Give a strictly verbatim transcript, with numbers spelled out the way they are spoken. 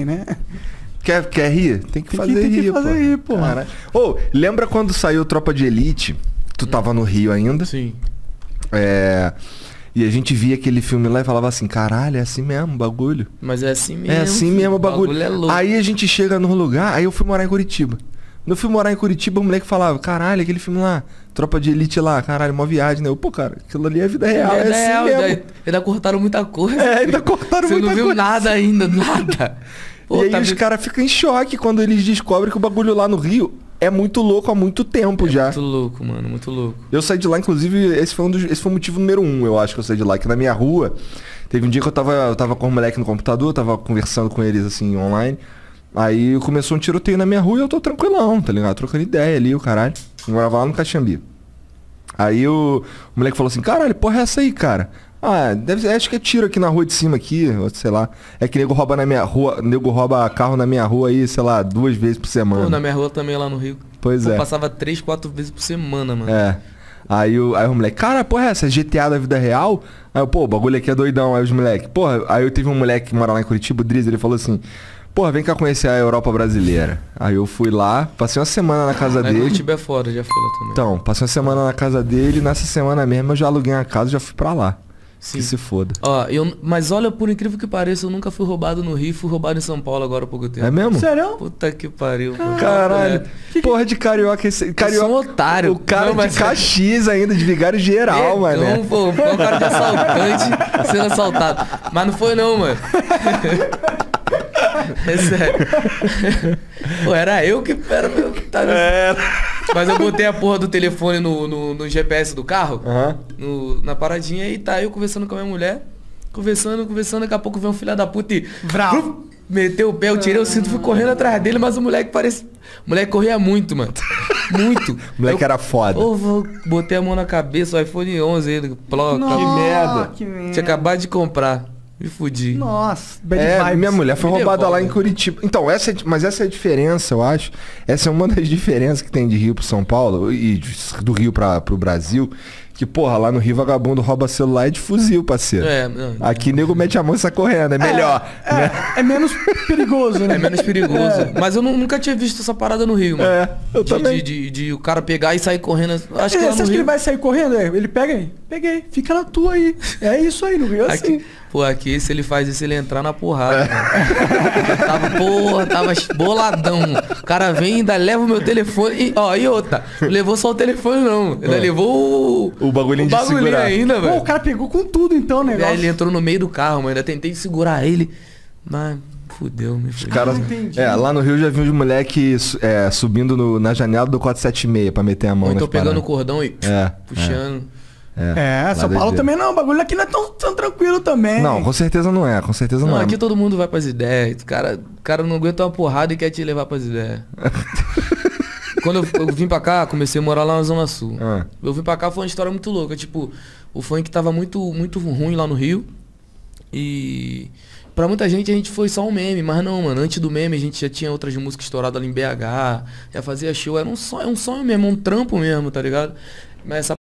né? Quer, quer rir? Tem que Tem fazer que, tem rir, que fazer pô. rir, pô. Ô, oh, lembra quando saiu Tropa de Elite? Tu tava no Rio ainda? Sim. É... E a gente via aquele filme lá e falava assim, caralho, é assim mesmo o bagulho. Mas é assim mesmo. É assim mesmo o bagulho. bagulho é louco. Aí a gente chega no lugar, aí eu fui morar em Curitiba. Quando eu fui morar em Curitiba, o moleque falava, caralho, aquele filme lá, Tropa de Elite lá, caralho, uma viagem, né? Eu, pô, cara, aquilo ali é vida real, é, é assim real, mesmo. Ainda, ainda cortaram muita coisa. É, ainda cortaram Você muita não viu coisa. nada ainda, nada. Pô, e aí tá os vi- caras ficam em choque quando eles descobrem que o bagulho lá no Rio é muito louco há muito tempo é já. muito louco, mano, muito louco. Eu saí de lá, inclusive, esse foi, um dos, esse foi o motivo número um, eu acho que eu saí de lá. Que na minha rua, teve um dia que eu tava, eu tava com um moleque no computador, tava conversando com eles assim, online. Aí começou um tiroteio na minha rua e eu tô tranquilão, tá ligado? Trocando ideia ali, o caralho. Eu morava lá no Caxambi. Aí o, o moleque falou assim, caralho, porra é essa aí, cara? Ah, deve ser, acho que é tiro aqui na rua de cima aqui, ou sei lá. É que nego rouba na minha rua, nego rouba carro na minha rua aí, sei lá, duas vezes por semana. Pô, na minha rua também lá no Rio. Pois Pô, é. passava três, quatro vezes por semana, mano. É. Aí o, aí o moleque, cara, porra, essa é G T A da vida real? Aí eu, pô, o bagulho aqui é doidão. Aí os moleque, porra, aí eu tive um moleque que mora lá em Curitiba, o Driz, ele falou assim, porra, vem cá conhecer a Europa brasileira. Aí eu fui lá, passei uma semana na casa Mas dele. Curitiba é fora, já fui lá também. Então, passei uma semana na casa dele, nessa semana mesmo eu já aluguei uma casa e já fui pra lá. Sim. Que se foda. Ó, eu, mas olha, por incrível que pareça, eu nunca fui roubado no Rio, fui roubado em São Paulo agora há pouco tempo. É mesmo? Sério? Puta que pariu. pô. Caralho. É. Porra de carioca esse. Carioca. Eu sou um otário. O cara Não, de mas- Caxias ainda, de vigário geral, mano. Então, pô, foi um cara de assaltante sendo assaltado. Mas não foi não, mano. É sério. Pô, era eu que era eu que tava... Mas eu botei a porra do telefone no, no, no G P S do carro, Aham. no- na paradinha, e tá eu conversando com a minha mulher. Conversando, conversando, daqui a pouco vem um filho da puta e... Vrau. Meteu o pé, eu tirei o cinto, fui correndo atrás dele, mas o moleque parece... O moleque corria muito, mano. Muito. O moleque Eu- era foda. Ô, vou- botei a mão na cabeça, o iPhone onze, ele, ploca. Nossa, merda. Que merda. Tinha acabado de comprar. Me fudi. Nossa, bad É, vibes. minha mulher foi Me roubada devolve. lá em Curitiba. Então, essa é, mas essa é a diferença, eu acho. Essa é uma das diferenças que tem de Rio pro São Paulo e de- do Rio pra, pro Brasil. Que, porra, lá no Rio vagabundo rouba celular e de fuzil, parceiro. É, não, Aqui nego mete a mão e sai correndo, é melhor. É, né? é menos perigoso, né? é menos perigoso. Mas eu nu- nunca tinha visto essa parada no Rio, mano. É, eu de, também. De, de- de o cara pegar e sair correndo. Acho É, que você lá no acha que Rio... ele vai sair correndo? É, ele pega aí. Peguei. Fica na tua aí. É isso aí, no Rio é assim. Aqui, pô, aqui se ele faz isso, ele entrar na porrada. Mano. Eu tava, porra, tava boladão. O cara vem e ainda leva o meu telefone. E, ó, e outra, não levou só o telefone, não. Ainda É. levou o, O bagulhinho o de bagulhinho segurar. ainda, Pô, velho. o cara pegou com tudo então o E negócio. aí ele entrou no meio do carro, mano. Ainda tentei segurar ele. Mas fudeu, me fudeu. Cara, Ah, entendi. é, lá no Rio eu já vi uns moleques é, subindo no- na janela do quatrocentos e setenta e seis pra meter a mão Ou nas então pegando o paradas. cordão e É, puxando. É, lá São doideira. Paulo também não. O bagulho aqui não é tão, tão tranquilo também. Não, com certeza não é, com certeza não, Não, é. aqui todo mundo vai pras ideias. O cara, o cara não aguenta uma porrada e quer te levar pras ideias. Quando eu, eu vim pra cá, comecei a morar lá na Zona Sul. Ah. Eu vim pra cá, foi uma história muito louca. Tipo, o funk tava muito, muito ruim lá no Rio. E pra muita gente a gente foi só um meme. Mas não, mano. Antes do meme a gente já tinha outras músicas estouradas ali em B H. Já fazia show. Era um sonho, um sonho mesmo, um trampo mesmo, tá ligado? Mas essa